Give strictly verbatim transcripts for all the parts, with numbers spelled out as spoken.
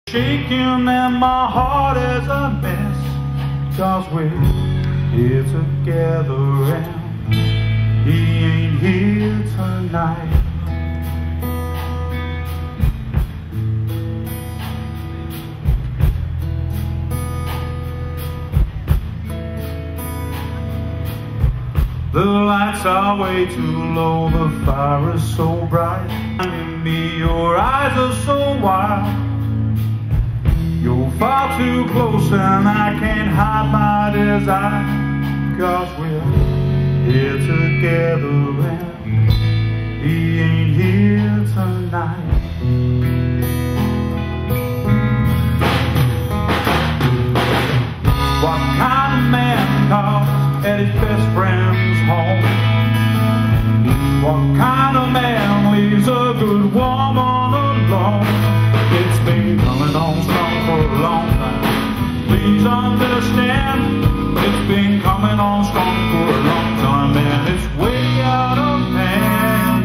Shaking and my heart is a mess, 'cause we're here together and he ain't here tonight. The lights are way too low, the fire is so bright. In me, your eyes are so wide. You're far too close and I can't hide my desire, 'cause we're here together and he ain't here tonight. What kind of man calls at his best friend's home? What kind of man leaves a good woman alone? It's been coming on strong for a long time. Please understand, it's been coming on strong for a long time, and it's way out of hand.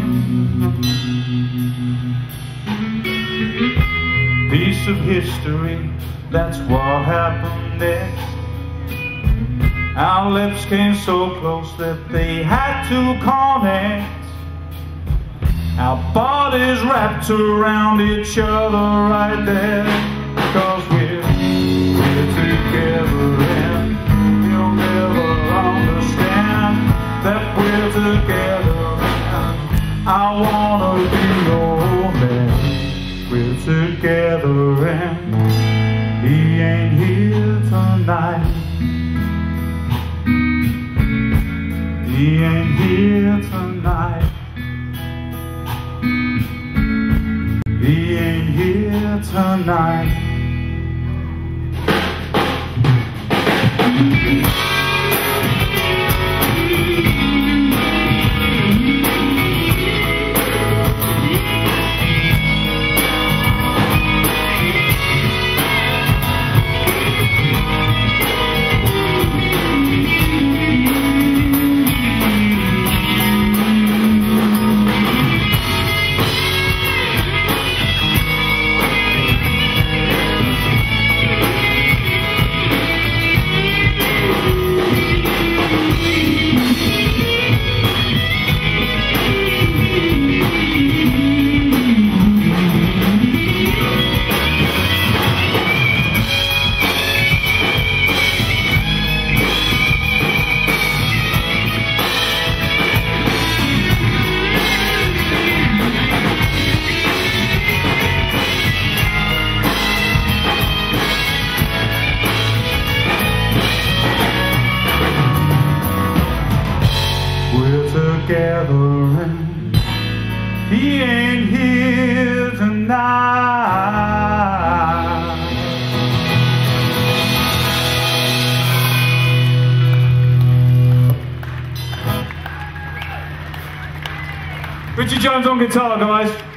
Piece of history, that's what happened next. Our lips came so close that they had to connect. Our bodies wrapped around each other right there, 'cause we're here together and you'll never understand that we're together and I wanna be your man. We're together and he ain't here tonight. He ain't here tonight. He ain't here tonight. Together and he ain't here tonight. Richard Jones on guitar, guys.